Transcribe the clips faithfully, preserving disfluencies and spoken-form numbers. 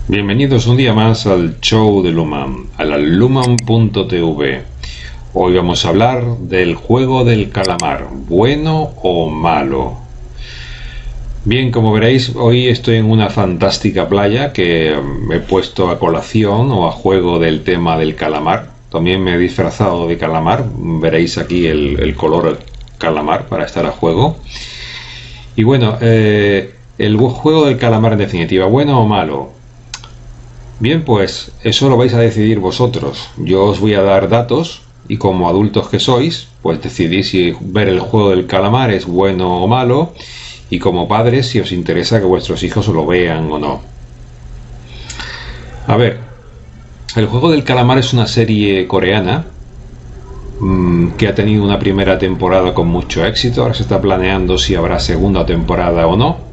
Bienvenidos un día más al show de Luman, a la luman punto t v. Hoy vamos a hablar del juego del calamar, bueno o malo. Bien, como veréis, hoy estoy en una fantástica playa que he puesto a colación o a juego del tema del calamar. También me he disfrazado de calamar, veréis aquí el, el color calamar para estar a juego. Y bueno, eh, el juego del calamar en definitiva, bueno o malo. Bien, pues eso lo vais a decidir vosotros. Yo os voy a dar datos y como adultos que sois, pues decidís si ver el juego del calamar es bueno o malo, y como padres si os interesa que vuestros hijos lo vean o no. A ver, el juego del calamar es una serie coreana mmm, que ha tenido una primera temporada con mucho éxito. Ahora se está planeando si habrá segunda temporada o no.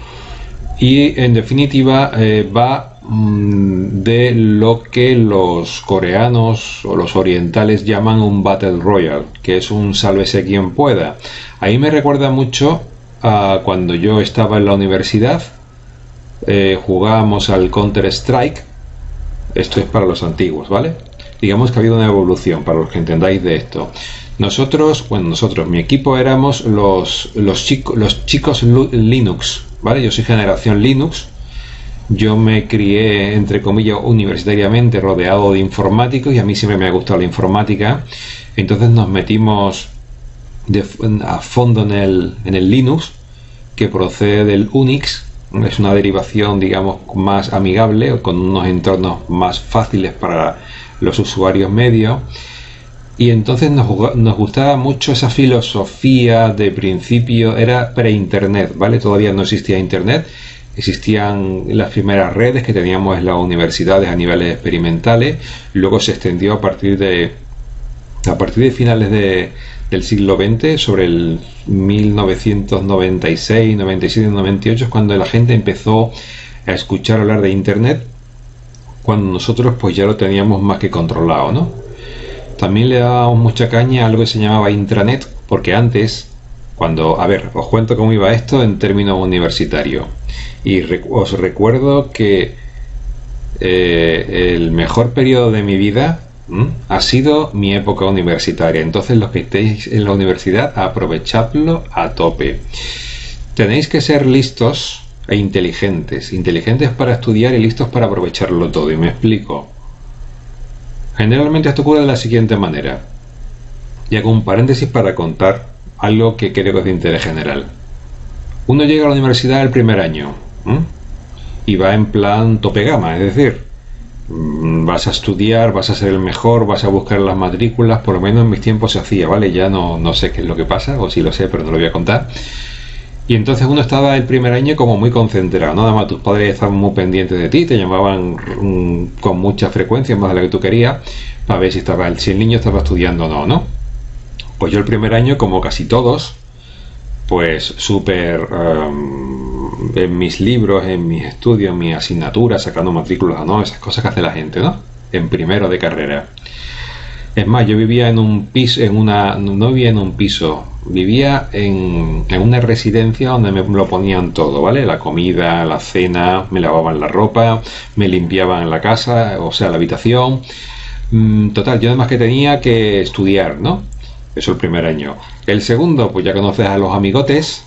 Y en definitiva eh, va de lo que los coreanos o los orientales llaman un Battle Royale, que es un sálvese quien pueda. Ahí me recuerda mucho a cuando yo estaba en la universidad, eh, jugábamos al Counter Strike. Esto es para los antiguos, ¿vale? Digamos que ha habido una evolución, para los que entendáis de esto. Nosotros, bueno, nosotros, mi equipo éramos los, los, chico, los chicos Linux, ¿vale? Yo soy generación Linux. Yo me crié, entre comillas, universitariamente rodeado de informáticos y a mí siempre me ha gustado la informática. Entonces nos metimos de, a fondo en el, en el Linux, que procede del Unix. Es una derivación, digamos, más amigable, con unos entornos más fáciles para los usuarios medios. Y entonces nos, nos gustaba mucho esa filosofía de principio. Era pre-internet, ¿vale? Todavía no existía internet. Existían las primeras redes que teníamos en las universidades a niveles experimentales. Luego se extendió a partir de a partir de finales de, del siglo veinte, sobre el mil novecientos noventa y seis, noventa y siete, noventa y ocho, es cuando la gente empezó a escuchar hablar de internet, cuando nosotros pues ya lo teníamos más que controlado, ¿no? También le dábamos mucha caña a algo que se llamaba intranet, porque antes, cuando, a ver, os cuento cómo iba esto en términos universitarios. Y os recuerdo que eh, el mejor periodo de mi vida ¿m? ha sido mi época universitaria. Entonces los que estéis en la universidad, aprovechadlo a tope. Tenéis que ser listos e inteligentes. Inteligentes para estudiar y listos para aprovecharlo todo. Y me explico. Generalmente esto ocurre de la siguiente manera. Y hago un paréntesis para contar algo que creo que es de interés general. Uno llega a la universidad el primer año ¿eh? y va en plan tope gama, es decir, vas a estudiar, vas a ser el mejor, vas a buscar las matrículas. Por lo menos en mis tiempos se hacía, ¿vale? Ya no, no sé qué es lo que pasa, o sí lo sé, pero no lo voy a contar. Y entonces uno estaba el primer año como muy concentrado, ¿no? Además tus padres estaban muy pendientes de ti, te llamaban um, con mucha frecuencia, más de la que tú querías, para ver si, estaba, si el niño estaba estudiando o no, ¿no? Pues yo el primer año, como casi todos, pues súper um, en mis libros, en mis estudios, en mis asignaturas, sacando matrículas o no, esas cosas que hace la gente, ¿no? En primero de carrera. Es más, yo vivía en un piso, en una, no vivía en un piso, vivía en, en una residencia donde me lo ponían todo, ¿vale? La comida, la cena, me lavaban la ropa, me limpiaban la casa, o sea, la habitación. Total, yo además que tenía que estudiar, ¿no? Eso el primer año. El segundo, pues ya conoces a los amigotes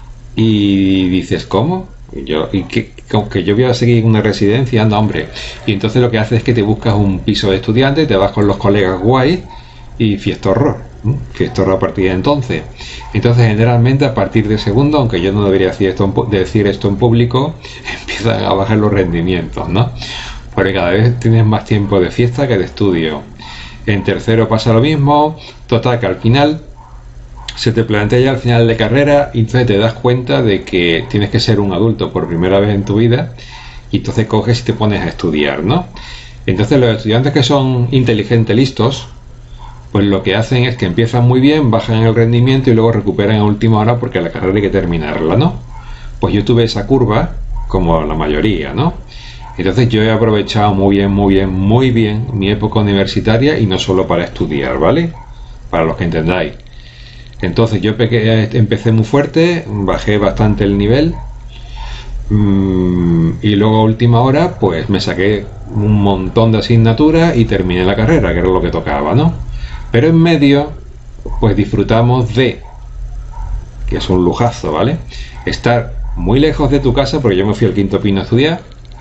y dices, ¿cómo? Y yo, y que, que yo voy a seguir en una residencia, anda, hombre. Y entonces lo que haces es que te buscas un piso de estudiante, te vas con los colegas guay y fiesta horror. ¿eh? Fiesta horror a partir de entonces. Entonces, generalmente, a partir de segundo, aunque yo no debería decir esto en, decir esto en público, empiezan a bajar los rendimientos, ¿no? Porque cada vez tienes más tiempo de fiesta que de estudio. En tercero pasa lo mismo. Total, que al final se te plantea ya al final de carrera y entonces te das cuenta de que tienes que ser un adulto por primera vez en tu vida y entonces coges y te pones a estudiar, ¿no? Entonces los estudiantes que son inteligentes, listos, pues lo que hacen es que empiezan muy bien, bajan el rendimiento y luego recuperan a última hora porque la carrera hay que terminarla, ¿no? Pues yo tuve esa curva, como la mayoría, ¿no? Entonces yo he aprovechado muy bien, muy bien, muy bien mi época universitaria y no solo para estudiar, ¿vale? Para los que entendáis. Entonces yo empecé muy fuerte, bajé bastante el nivel, Mm, y luego a última hora pues me saqué un montón de asignaturas y terminé la carrera, que era lo que tocaba, ¿no? Pero en medio pues disfrutamos de, que es un lujazo, ¿vale? Estar muy lejos de tu casa, porque yo me fui al Quinto Pino a estudiar,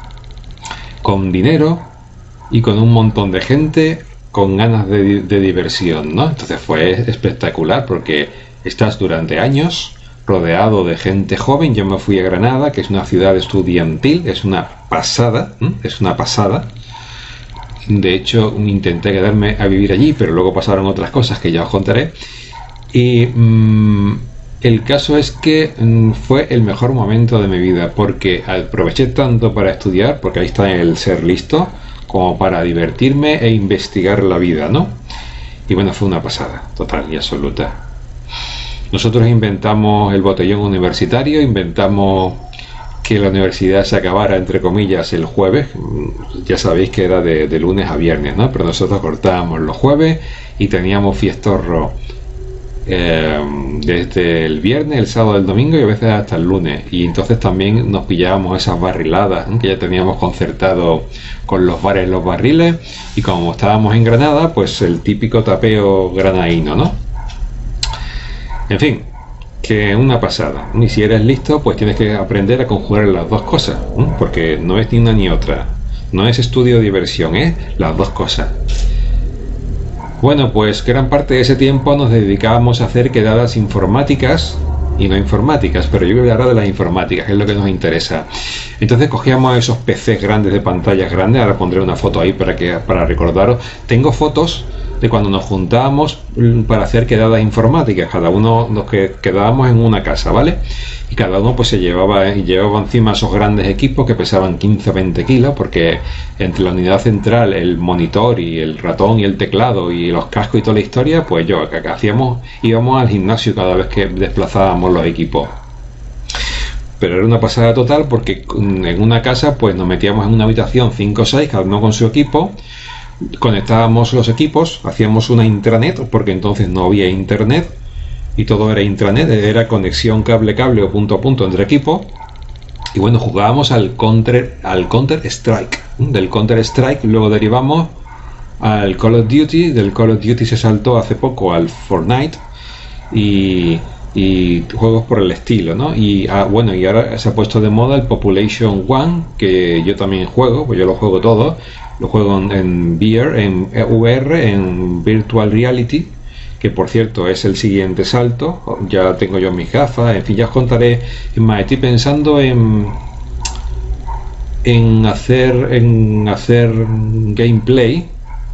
con dinero y con un montón de gente con ganas de, de diversión, ¿no? Entonces fue espectacular porque estás durante años rodeado de gente joven. Yo me fui a Granada, que es una ciudad estudiantil, es una pasada, ¿eh? es una pasada. De hecho, intenté quedarme a vivir allí, pero luego pasaron otras cosas que ya os contaré. Y mmm, el caso es que mmm, fue el mejor momento de mi vida, porque aproveché tanto para estudiar, porque ahí está el ser listo, como para divertirme e investigar la vida, ¿no? Y bueno, fue una pasada, total y absoluta. Nosotros inventamos el botellón universitario, inventamos que la universidad se acabara, entre comillas, el jueves. Ya sabéis que era de, de lunes a viernes, ¿no? Pero nosotros cortábamos los jueves y teníamos fiestorro eh, desde el viernes, el sábado, el domingo y a veces hasta el lunes. Y entonces también nos pillábamos esas barriladas, ¿eh? que ya teníamos concertado con los bares, los barriles. Y como estábamos en Granada, pues el típico tapeo granaíno, ¿no? En fin, que una pasada. Y si eres listo, pues tienes que aprender a conjugar las dos cosas, ¿eh? Porque no es ni una ni otra. No es estudio o diversión, es ¿eh? las dos cosas. Bueno, pues gran parte de ese tiempo nos dedicábamos a hacer quedadas informáticas y no informáticas, pero yo voy a hablar de las informáticas, que es lo que nos interesa. Entonces cogíamos esos P Cs grandes de pantallas grandes. Ahora pondré una foto ahí para que para recordaros. Tengo fotos de cuando nos juntábamos para hacer quedadas informáticas, cada uno nos que quedábamos en una casa, ¿vale? Y cada uno pues se llevaba y llevaba encima esos grandes equipos que pesaban quince o veinte kilos, porque entre la unidad central, el monitor y el ratón y el teclado y los cascos y toda la historia, pues yo acá hacíamos, íbamos al gimnasio cada vez que desplazábamos los equipos. Pero era una pasada total, porque en una casa pues nos metíamos en una habitación cinco o seis, cada uno con su equipo. Conectábamos los equipos, hacíamos una intranet, porque entonces no había internet y todo era intranet, era conexión cable cable o punto a punto entre equipos. Y bueno, jugábamos al Counter al Counter Strike. Del Counter Strike luego derivamos al Call of Duty, del Call of Duty se saltó hace poco al Fortnite y, y juegos por el estilo, ¿no? Y ah, bueno, y ahora se ha puesto de moda el Population One, que yo también juego, pues yo lo juego todo. Lo juego en, en V R, en V R, en Virtual Reality, que por cierto es el siguiente salto. Ya tengo yo mis gafas, en fin, ya os contaré. Es más, estoy pensando en en hacer en hacer gameplay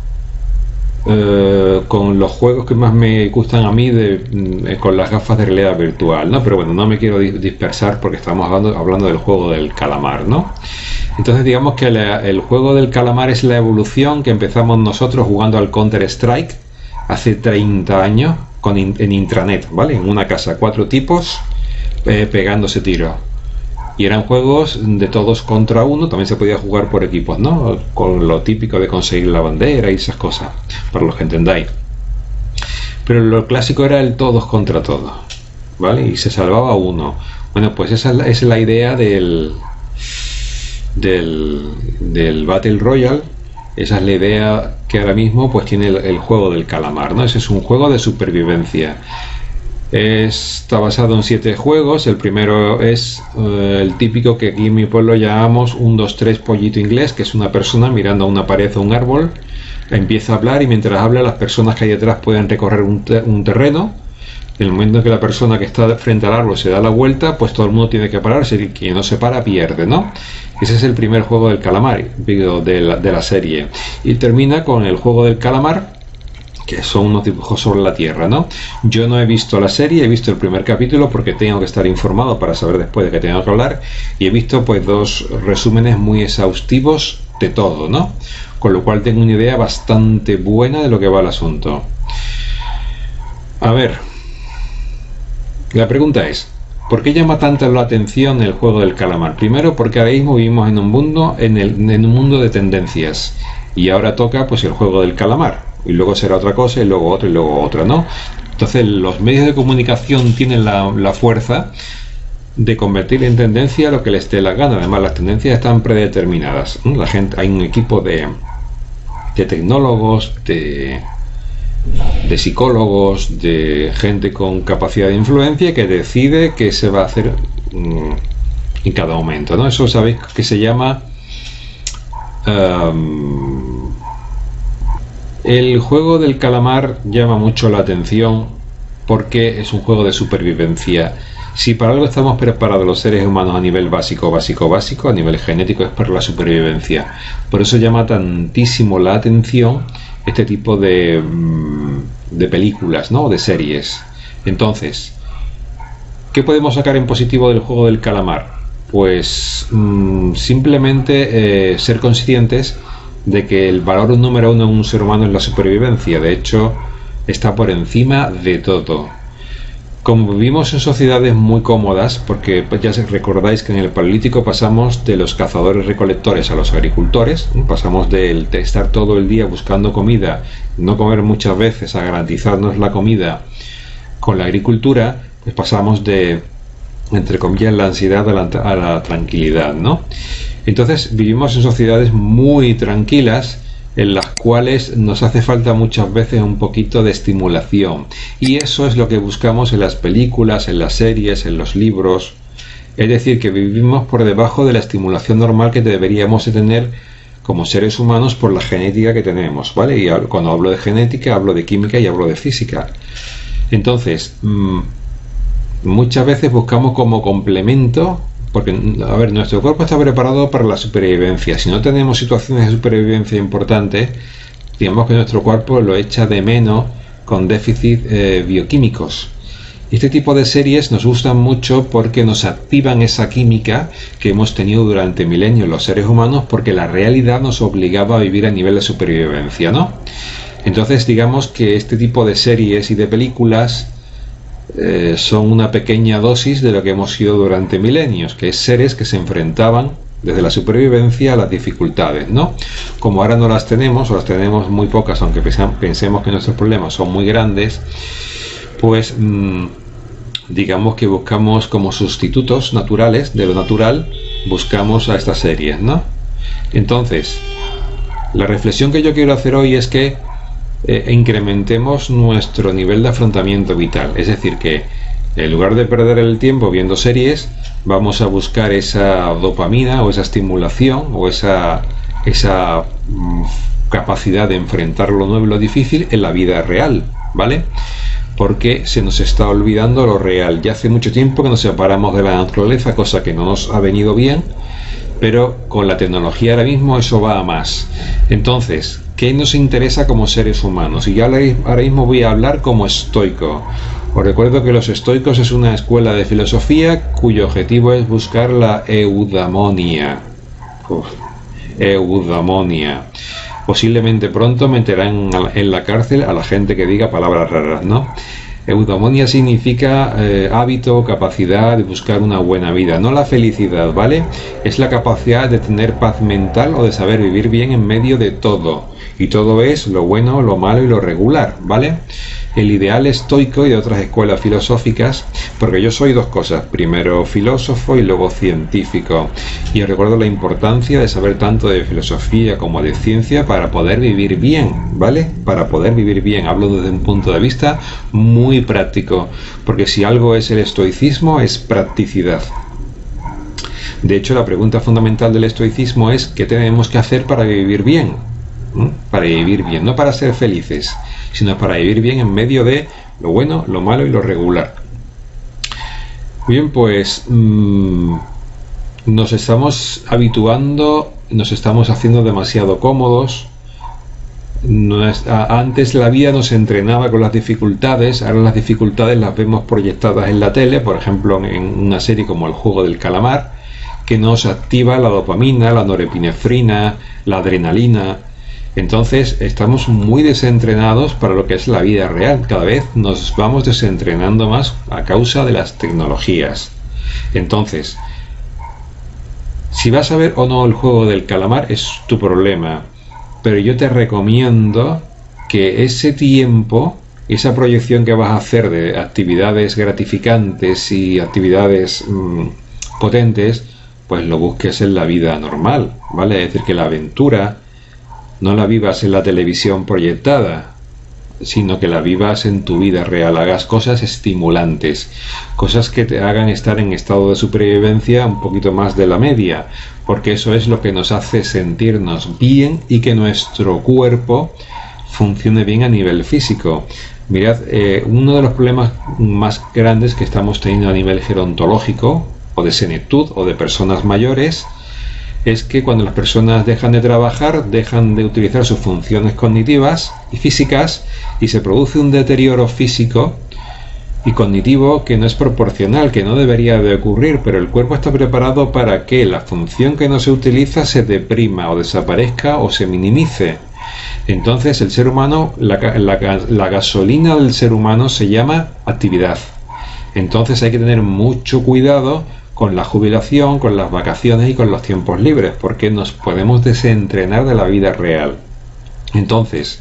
eh, con los juegos que más me gustan a mí de, eh, con las gafas de realidad virtual, ¿no? Pero bueno, no me quiero dispersar porque estamos hablando, hablando del juego del calamar, ¿no? Entonces digamos que la, el juego del calamar es la evolución que empezamos nosotros jugando al Counter Strike hace treinta años con in, en intranet, ¿vale? En una casa, cuatro tipos eh, pegándose tiros. Y eran juegos de todos contra uno, también se podía jugar por equipos, ¿no? Con lo típico de conseguir la bandera y esas cosas, para los que entendáis. Pero lo clásico era el todos contra todos, ¿vale? Y se salvaba uno. Bueno, pues esa es la, esa es la idea del... Del, del Battle Royale. Esa es la idea que ahora mismo pues tiene el, el juego del calamar, ¿no? Ese es un juego de supervivencia. Está basado en siete juegos. El primero es uh, el típico que aquí en mi pueblo llamamos un dos tres pollito inglés, que es una persona mirando a una pared o un árbol, empieza a hablar y mientras habla las personas que hay detrás pueden recorrer un, te un terreno. En el momento en que la persona que está frente al árbol se da la vuelta, pues todo el mundo tiene que pararse y quien no se para pierde, ¿no? Ese es el primer juego del calamar de la, de la serie. Y termina con el juego del calamar, que son unos dibujos sobre la tierra, ¿no? Yo no he visto la serie, he visto el primer capítulo porque tengo que estar informado para saber después de qué tengo que hablar, y he visto pues dos resúmenes muy exhaustivos de todo, ¿no? Con lo cual tengo una idea bastante buena de lo que va el asunto. A ver, la pregunta es, ¿por qué llama tanto la atención el juego del calamar? Primero, porque ahora mismo vivimos en un mundo, en, el, en un mundo de tendencias, y ahora toca pues el juego del calamar, y luego será otra cosa, y luego otra, y luego otra, ¿no? Entonces los medios de comunicación tienen la, la fuerza de convertir en tendencia lo que les dé la gana. Además, las tendencias están predeterminadas. La gente, hay un equipo de, de tecnólogos, de, de psicólogos, de gente con capacidad de influencia que decide qué se va a hacer mmm, en cada momento, ¿no? Eso sabéis que se llama um, el juego del calamar. Llama mucho la atención porque es un juego de supervivencia. Si para algo estamos preparados los seres humanos a nivel básico, básico, básico, a nivel genético, es para la supervivencia. Por eso llama tantísimo la atención este tipo de, de películas, ¿no? De series. Entonces, ¿qué podemos sacar en positivo del juego del calamar? Pues mmm, simplemente eh, ser conscientes de que el valor número uno en un ser humano es la supervivencia. De hecho, está por encima de todo. Como vivimos en sociedades muy cómodas, porque ya recordáis que en el Paleolítico pasamos de los cazadores recolectores a los agricultores, pasamos de estar todo el día buscando comida, no comer muchas veces, a garantizarnos la comida con la agricultura, pues pasamos de, entre comillas, la ansiedad a la, a la tranquilidad, ¿no? Entonces vivimos en sociedades muy tranquilas, en las cuales nos hace falta muchas veces un poquito de estimulación, y eso es lo que buscamos en las películas, en las series, en los libros. Es decir, que vivimos por debajo de la estimulación normal que deberíamos de tener como seres humanos por la genética que tenemos, ¿vale? Y cuando hablo de genética hablo de química y hablo de física. Entonces, mmm, muchas veces buscamos como complemento, porque, a ver, nuestro cuerpo está preparado para la supervivencia. Si no tenemos situaciones de supervivencia importantes, digamos que nuestro cuerpo lo echa de menos con déficit eh, bioquímicos. Este tipo de series nos gustan mucho porque nos activan esa química que hemos tenido durante milenios los seres humanos, porque la realidad nos obligaba a vivir a nivel de supervivencia, ¿no? Entonces, digamos que este tipo de series y de películas Eh, son una pequeña dosis de lo que hemos sido durante milenios, que es seres que se enfrentaban desde la supervivencia a las dificultades, ¿no? Como ahora no las tenemos, o las tenemos muy pocas, aunque pensemos que nuestros problemas son muy grandes, pues mmm, digamos que buscamos como sustitutos naturales de lo natural, buscamos a estas series, ¿no? Entonces, la reflexión que yo quiero hacer hoy es que Eh, incrementemos nuestro nivel de afrontamiento vital. Es decir, que en lugar de perder el tiempo viendo series, vamos a buscar esa dopamina o esa estimulación o esa, esa mm, capacidad de enfrentar lo nuevo y lo difícil en la vida real, ¿vale? Porque se nos está olvidando lo real. Ya hace mucho tiempo que nos separamos de la naturaleza, cosa que no nos ha venido bien, pero con la tecnología ahora mismo eso va a más. Entonces, ¿qué nos interesa como seres humanos? Y yo ahora mismo voy a hablar como estoico. Os recuerdo que los estoicos es una escuela de filosofía cuyo objetivo es buscar la eudaimonia. Uf, eudaimonia. Posiblemente pronto meterán en la cárcel a la gente que diga palabras raras, ¿no? Eudaimonia significa eh, hábito, capacidad de buscar una buena vida, no la felicidad, ¿vale? Es la capacidad de tener paz mental o de saber vivir bien en medio de todo. Y todo es lo bueno, lo malo y lo regular, ¿vale? El ideal estoico y de otras escuelas filosóficas, porque yo soy dos cosas, primero filósofo y luego científico, y os recuerdo la importancia de saber tanto de filosofía como de ciencia para poder vivir bien, ¿vale? Para poder vivir bien, hablo desde un punto de vista muy práctico, porque si algo es el estoicismo es practicidad. De hecho, la pregunta fundamental del estoicismo es ¿qué tenemos que hacer para vivir bien? ¿Mm? Para vivir bien, no para ser felices, sino para vivir bien en medio de lo bueno, lo malo y lo regular. Bien, pues mmm, nos estamos habituando, nos estamos haciendo demasiado cómodos. Nuestra, antes la vida nos entrenaba con las dificultades, ahora las dificultades las vemos proyectadas en la tele, por ejemplo en una serie como El juego del calamar, que nos activa la dopamina, la norepinefrina, la adrenalina. Entonces estamos muy desentrenados para lo que es la vida real. Cada vez nos vamos desentrenando más a causa de las tecnologías. Entonces, si vas a ver o no El juego del calamar es tu problema, pero yo te recomiendo que ese tiempo esa proyección que vas a hacer de actividades gratificantes y actividades mmm, potentes, pues lo busques en la vida normal, ¿vale? Es decir, que la aventura no la vivas en la televisión proyectada, sino que la vivas en tu vida real. Hagas cosas estimulantes, cosas que te hagan estar en estado de supervivencia un poquito más de la media, porque eso es lo que nos hace sentirnos bien y que nuestro cuerpo funcione bien a nivel físico. Mirad, eh, uno de los problemas más grandes que estamos teniendo a nivel gerontológico, o de senectud, o de personas mayores, es que cuando las personas dejan de trabajar, dejan de utilizar sus funciones cognitivas y físicas, y se produce un deterioro físico y cognitivo que no es proporcional, que no debería de ocurrir, pero el cuerpo está preparado para que la función que no se utiliza se deprima o desaparezca o se minimice. Entonces el ser humano, la, la, la gasolina del ser humano se llama actividad. Entonces hay que tener mucho cuidado con la jubilación, con las vacaciones y con los tiempos libres, porque nos podemos desentrenar de la vida real. Entonces,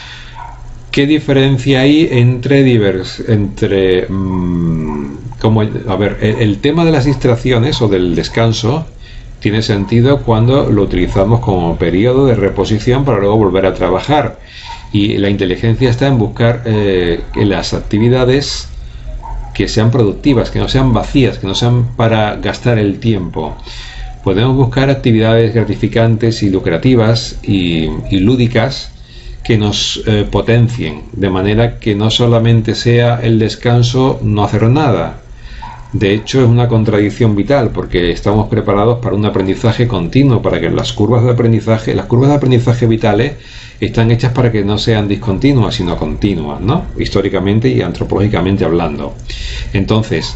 ¿qué diferencia hay entre divers, entre mmm, como, a ver, el, el tema de las distracciones o del descanso tiene sentido cuando lo utilizamos como periodo de reposición para luego volver a trabajar, y la inteligencia está en buscar eh, que las actividades que sean productivas, que no sean vacías, que no sean para gastar el tiempo. Podemos buscar actividades gratificantes y lucrativas y, y lúdicas que nos eh, potencien, de manera que no solamente sea el descanso no hacer nada. De hecho, es una contradicción vital, porque estamos preparados para un aprendizaje continuo, para que las curvas de aprendizaje, las curvas de aprendizaje vitales están hechas para que no sean discontinuas, sino continuas, ¿no? Históricamente y antropológicamente hablando. Entonces,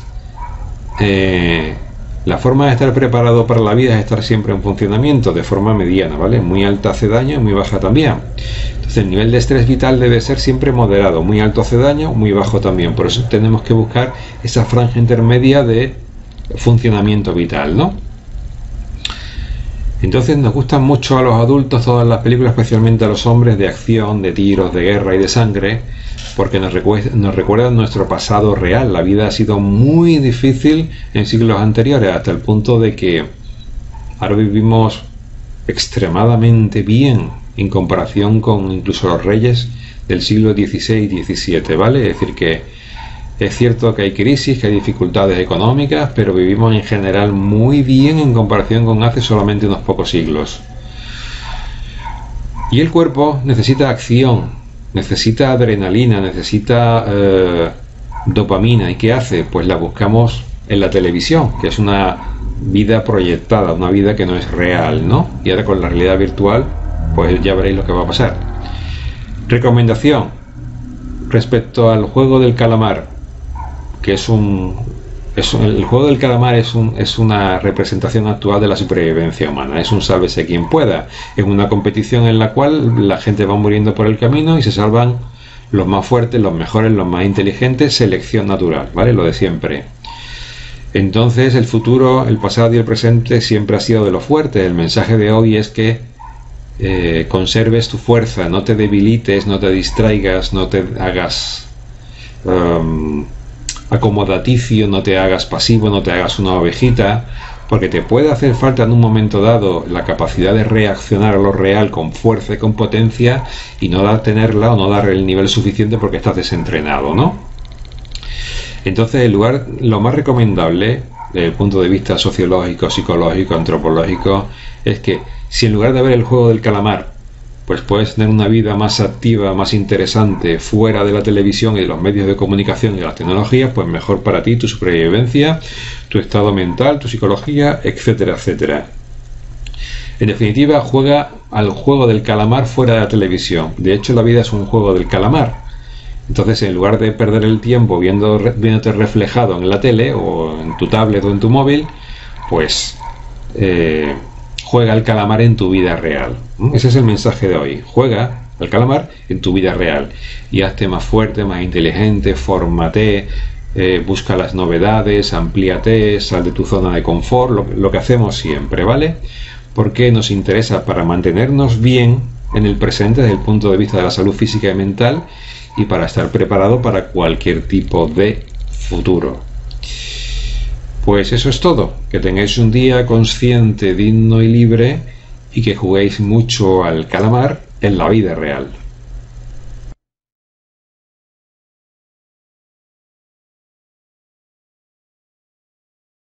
eh, la forma de estar preparado para la vida es estar siempre en funcionamiento, de forma mediana, ¿vale? Muy alta hace daño, muy baja también. Entonces, el nivel de estrés vital debe ser siempre moderado, muy alto hace daño, muy bajo también. Por eso tenemos que buscar esa franja intermedia de funcionamiento vital, ¿no? Entonces nos gustan mucho a los adultos todas las películas, especialmente a los hombres, de acción, de tiros, de guerra y de sangre, porque nos, recuer nos recuerdan nuestro pasado real. La vida ha sido muy difícil en siglos anteriores, hasta el punto de que ahora vivimos extremadamente bien en comparación con incluso los reyes del siglo dieciséis y diecisiete, ¿vale? Es decir, que es cierto que hay crisis, que hay dificultades económicas, pero vivimos en general muy bien en comparación con hace solamente unos pocos siglos. Y el cuerpo necesita acción, necesita adrenalina, necesita eh, dopamina. ¿Y qué hace? Pues la buscamos en la televisión, que es una vida proyectada, una vida que no es real, ¿no? Y ahora con la realidad virtual, pues ya veréis lo que va a pasar. Recomendación respecto al juego del calamar, que es un, es un el juego del calamar es, un, es una representación actual de la supervivencia humana, es un sálvese quien pueda, es una competición en la cual la gente va muriendo por el camino y se salvan los más fuertes, los mejores, los más inteligentes, selección natural, ¿vale? Lo de siempre. Entonces el futuro, el pasado y el presente siempre ha sido de los fuertes. El mensaje de hoy es que eh, conserves tu fuerza, no te debilites, no te distraigas, no te hagas um, acomodaticio, no te hagas pasivo, no te hagas una ovejita, porque te puede hacer falta en un momento dado la capacidad de reaccionar a lo real con fuerza y con potencia, y no dar tenerla o no dar el nivel suficiente porque estás desentrenado, ¿no? Entonces, el lugar, lo más recomendable desde el punto de vista sociológico, psicológico, antropológico, es que si en lugar de ver el juego del calamar, pues puedes tener una vida más activa, más interesante, fuera de la televisión y de los medios de comunicación y de las tecnologías, pues mejor para ti, tu supervivencia, tu estado mental, tu psicología, etcétera, etcétera. En definitiva, juega al juego del calamar fuera de la televisión. De hecho, la vida es un juego del calamar. Entonces, en lugar de perder el tiempo viendo, viéndote reflejado en la tele o en tu tablet o en tu móvil, pues eh, juega al calamar en tu vida real. Ese es el mensaje de hoy. Juega al calamar en tu vida real y hazte más fuerte, más inteligente, fórmate, eh, busca las novedades, amplíate, sal de tu zona de confort, lo, lo que hacemos siempre, ¿vale? Porque nos interesa para mantenernos bien en el presente desde el punto de vista de la salud física y mental, y para estar preparado para cualquier tipo de futuro. Pues eso es todo, que tengáis un día consciente, digno y libre y que juguéis mucho al calamar en la vida real.